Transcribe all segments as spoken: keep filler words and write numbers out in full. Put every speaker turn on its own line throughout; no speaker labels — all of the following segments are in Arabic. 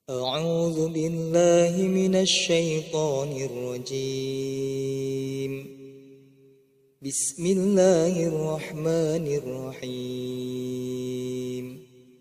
أعوذ بالله من الشيطان الرجيم. بسم الله الرحمن الرحيم.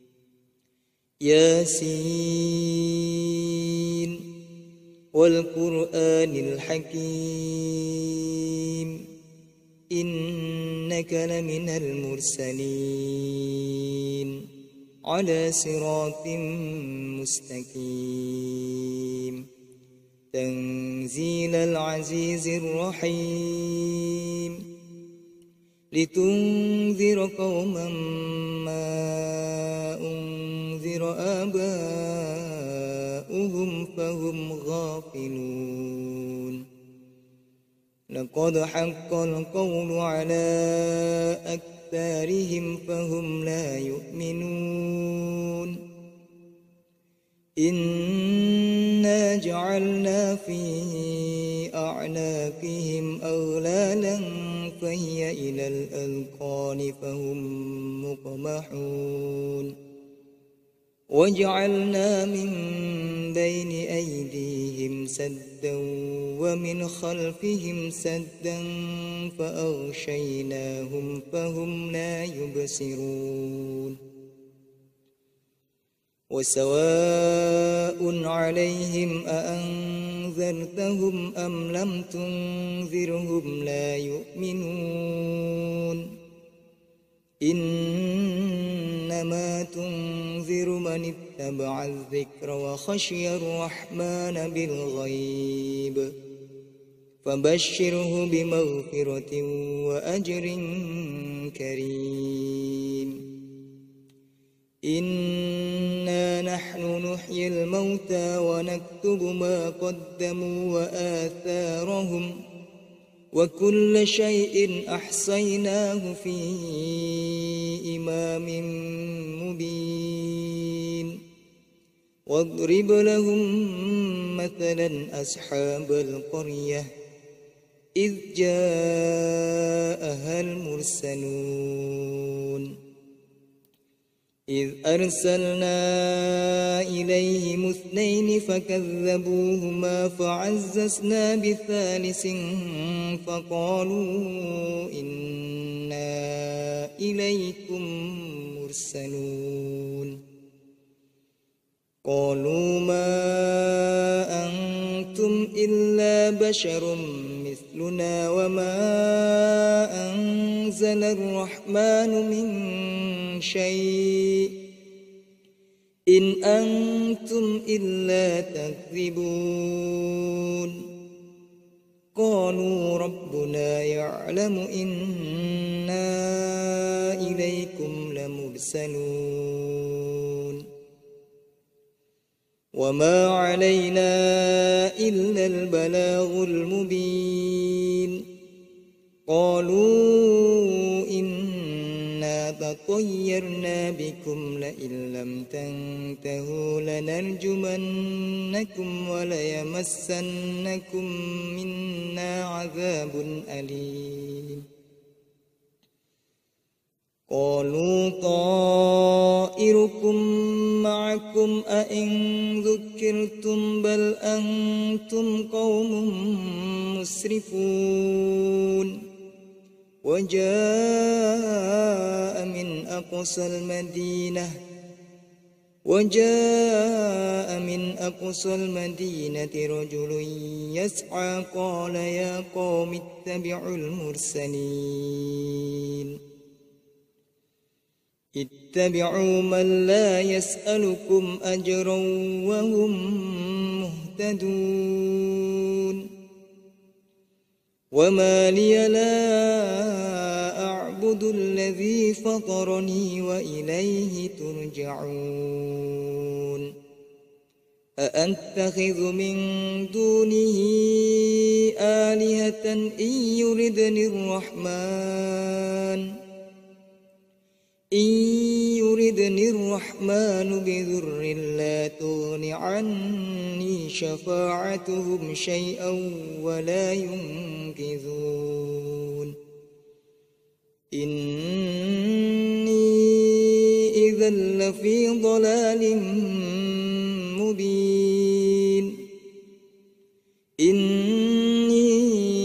ياسين والقرآن الحكيم إنك لمن المرسلين على صراط مستقيم. تنزيل العزيز الرحيم لتنذر قوما ما أنذر آباؤهم فهم غافلون. لقد حق القول على أكثرهم فهم لا يؤمنون. إنا جعلنا في أعناقهم أغلالا فهي إلى الأذقان فهم مقمحون. وجعلنا من بين أيديهم سدا ومن خلفهم سدا فأغشيناهم فهم لا يبصرون. وسواء عليهم أأنذرتهم أم لم تنذرهم لا يؤمنون. إنما تنذر من اتبع الذكر وخشي الرحمن بالغيب فبشره بمغفرة وأجر كريم. إنا نحن نحيي الموتى ونكتب ما قدموا وآثارهم وكل شيء أحصيناه في إمام مبين. واضرب لهم مثلا أصحاب القرية إذ جاءها المرسلون إذ أرسلنا إليهم اثنين فكذبوهما فعززنا بثالث فقالوا إنا إليكم مرسلون. قالوا ما أنتم إلا بشر مثلنا وما أنزل الرحمن من شيء إن أنتم إلا تكذبون. قالوا ربنا يعلم إنا إليكم لمرسلون وما علينا إلا البلاغ المبين. قالوا إنا تطيرنا بكم لئن لم تنتهوا لنرجمنكم وليمسنكم منا عذاب أليم. قالوا طائركم معكم أئن ذكرتم بل أنتم قوم مسرفون. وجاء من أقصى المدينة وجاء من أقصى المدينة رجل يسعى قال يا قوم اتبعوا المرسلين اتبعوا من لا يسألكم أجرا وهم مهتدون. وما لي لا أعبد الذي فطرني وإليه ترجعون. أأتخذ من دونه آلهة إن يردني الرحمن إن يردني الرحمن بضر لا تغن عني شفاعتهم شيئا ولا ينقذون. إني إذا لفي ضلال مبين إني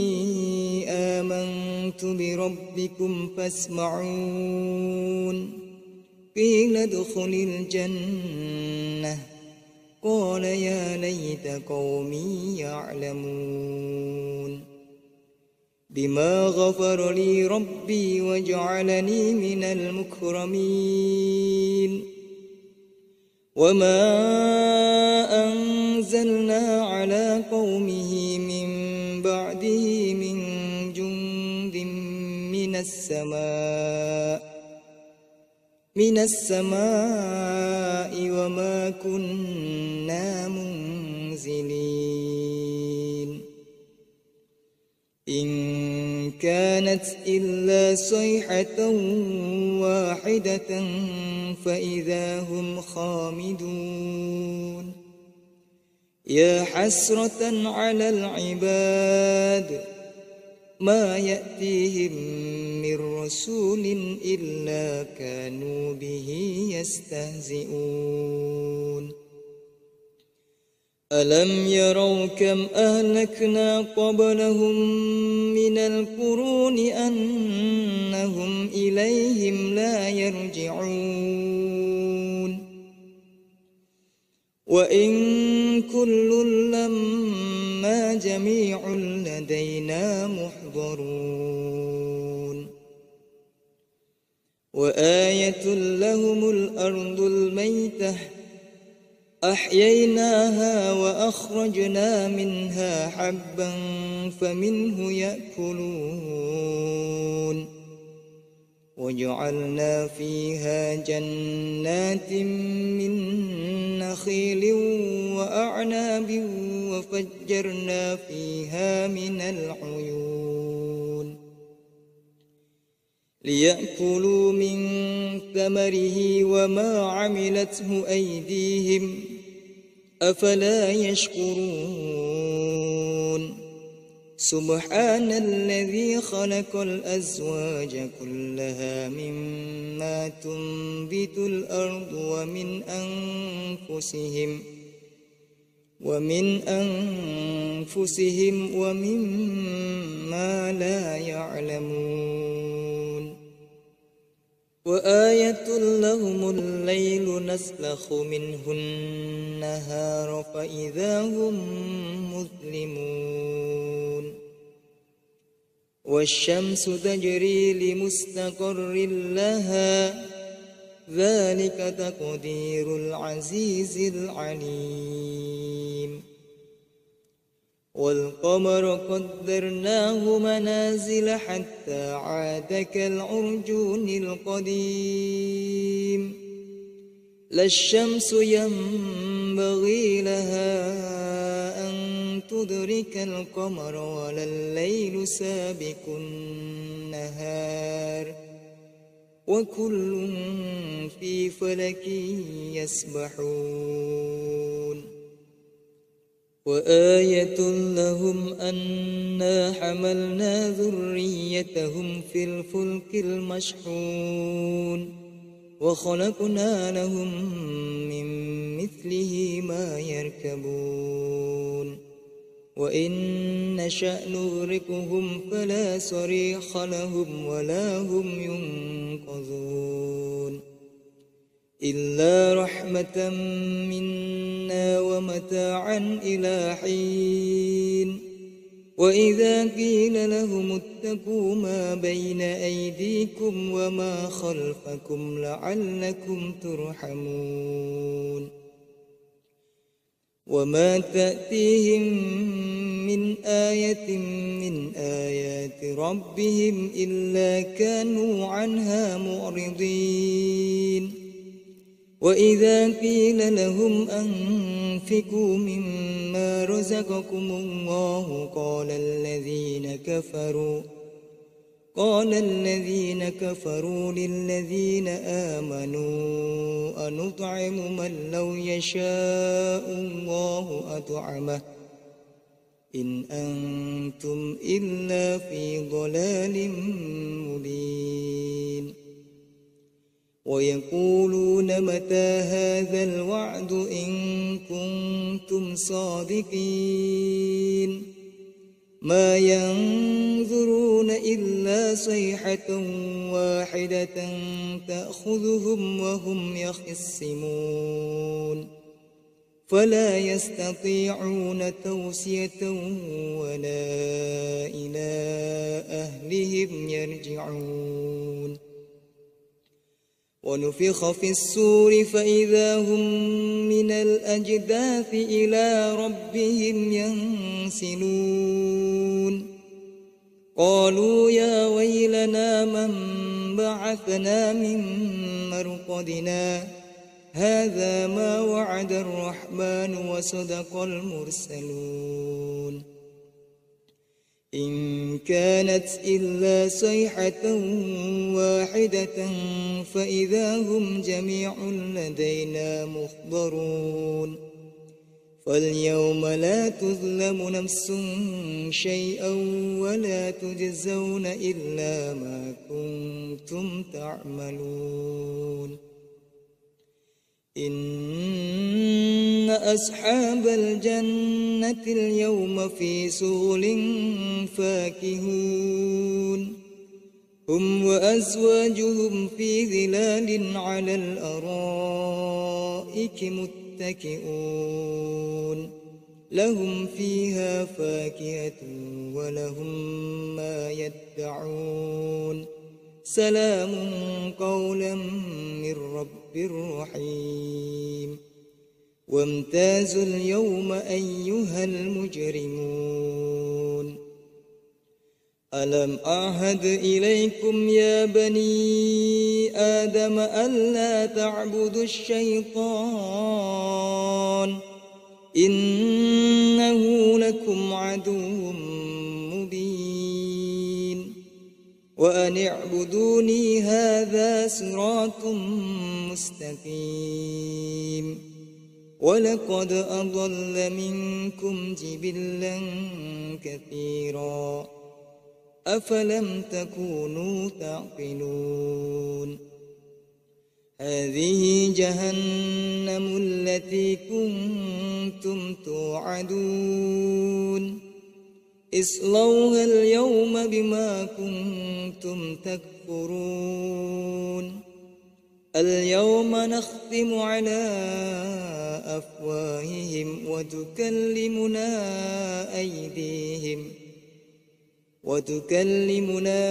آمنت بربكم فاسمعون قيل ادخل الجنة قال يا ليت قومي يعلمون بما غفر لي ربي وجعلني من المكرمين وما أنزلنا على قومه من بعده من جند من السماء من السماء وما كنا منزلين إن كانت إلا صيحة واحدة فإذا هم خامدون يا حسرة على العباد ما يأتيهم من رسول إلا كانوا به يستهزئون ألم يروا كم أهلكنا قبلهم من القرون أنهم إليهم لا يرجعون وإن كل لما جميع لدينا محضرون وآية لهم الأرض الميتة أحييناها وأخرجنا منها حبا فمنه يأكلون وجعلنا فيها جنات من نخيل وأعناب وفجرنا فيها من العيون ليأكلوا من ثمره وما عملته أيديهم أفلا يشكرون سبحان الذي خلق الأزواج كلها مما تنبت الأرض ومن أنفسهم ومن أنفسهم ومما لا يعلمون وآية لهم الليل نسلخ منه النهار فإذا هم مظلمون والشمس تجري لمستقر لها ذلك تقدير العزيز العليم والقمر قدرناه منازل حتى عاد كالعرجون القديم لا الشمس ينبغي لها أن تدرك القمر ولا الليل سابق النهار وكل في فلك يسبحون وآية لهم أنا حملنا ذريتهم في الفلك المشحون وخلقنا لهم من مثله ما يركبون وإن نشأ نغرقهم فلا صريخ لهم ولا هم ينقذون إلا رحمة منا ومتاعا إلى حين وإذا قيل لهم اتقوا ما بين أيديكم وما خلفكم لعلكم ترحمون وما تأتيهم من آية من آيات ربهم إلا كانوا عنها معرضين وإذا قيل لهم أنفقوا مما رزقكم الله قال الذين كفروا قال الذين كفروا للذين آمنوا أنطعم من لو يشاء الله أطعمه إن أنتم إلا في ضلال مبين ويقولون متى هذا الوعد إن كنتم صادقين ما ينظرون إلا صيحة واحدة تأخذهم وهم يخصمون فلا يستطيعون توصية ولا إلى أهلهم يرجعون ونفخ في الصور فإذا هم من الأجداث إلى ربهم ينسلون قالوا يا ويلنا من بعثنا من مرقدنا هذا ما وعد الرحمن وصدق المرسلون إن كانت إلا صيحة واحدة فإذا هم جميع لدينا محضرون فاليوم لا تظلم نفس شيئا ولا تجزون إلا ما كنتم تعملون إن أصحاب الجنة اليوم في سؤل فاكهون هم وأزواجهم في ظلال على الأرائك متكئون لهم فيها فاكهة ولهم ما يدعون سلام قولا من رب رحيم وامتازوا اليوم أيها المجرمون ألم أعهد إليكم يا بني آدم ألا تعبدوا الشيطان إنه لكم عدو مبين وأن اعبدوني هذا صراط مستقيم ولقد أضل منكم جبلا كثيرا أفلم تكونوا تعقلون هذه جهنم التي كنتم توعدون اصلوها اليوم بما كنتم تكفرون اليوم نختم على أفواههم وتكلمنا أيديهم وتكلمنا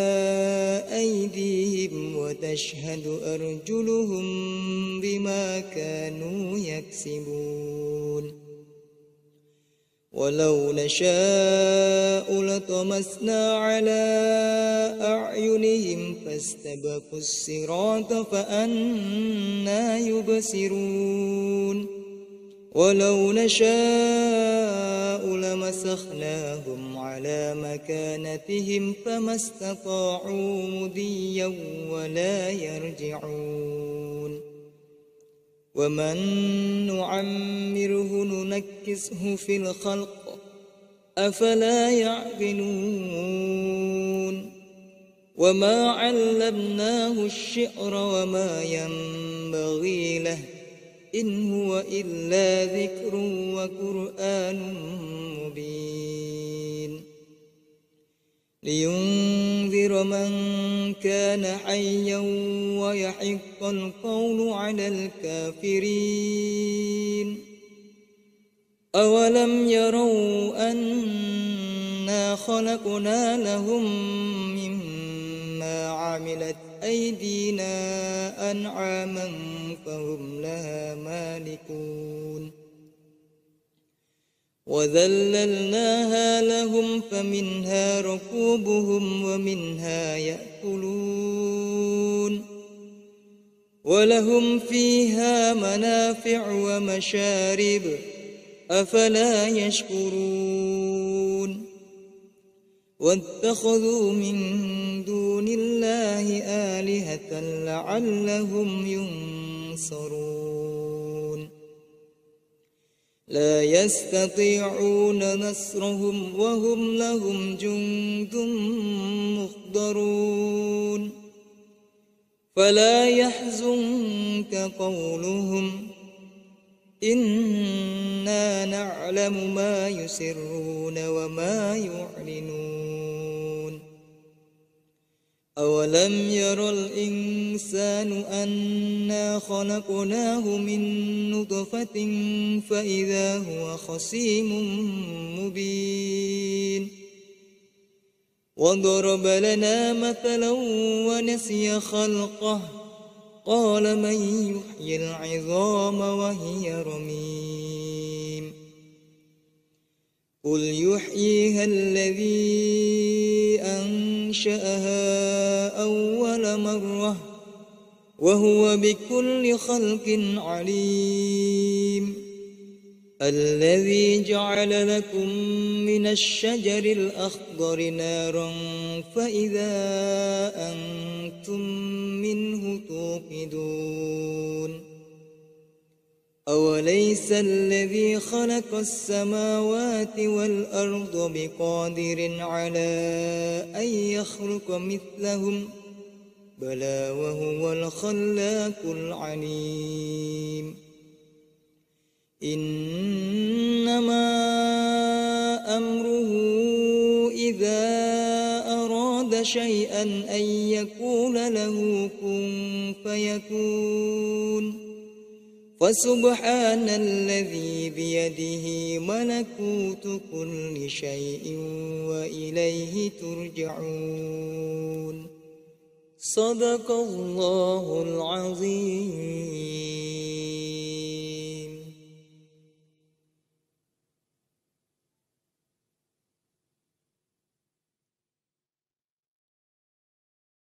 أيديهم وتشهد أرجلهم بما كانوا يكسبون ولو نشاء لطمسنا على أعينهم فاستبقوا الصراط فأنى يبصرون ولو نشاء لمسخناهم على مكانتهم فما استطاعوا مضيا ولا يرجعون ومن نعمره ننكسه في الخلق أفلا يعقلون وما علمناه الشعر وما ينبغي له إن هو إلا ذكر وقرآن مبين لينذر من كان حيا ويحق القول على الكافرين أولم يروا أنا خلقنا لهم مما عملت أيدينا أنعاما فهم لها مالكون وذللناها لهم فمنها ركوبهم ومنها يأكلون ولهم فيها منافع ومشارب أفلا يشكرون واتخذوا من دون الله آلهة لعلهم ينصرون لا يستطيعون نصرهم وهم لهم جند مخضرون فلا يحزنك قولهم إنا نعلم ما يسرون وما يعلنون أولم ير الإنسان أنا خلقناه من نطفة فإذا هو خصيم مبين وضرب لنا مثلا ونسي خلقه قال من يحيي العظام وهي رميم قل يحييها الذي أنشأها أول مرة وهو بكل خلق عليم الذي جعل لكم من الشجر الأخضر نارا فإذا أنتم منه توقدون أوليس الذي خلق السماوات والأرض بقادر على أن يخلق مثلهم بلى وهو الخلاق العليم إنما أمره إذا أراد شيئا أن يقول له كن فيكون فسبحان الذي بيده ملكوت كل شيء وإليه ترجعون صدق الله العظيم.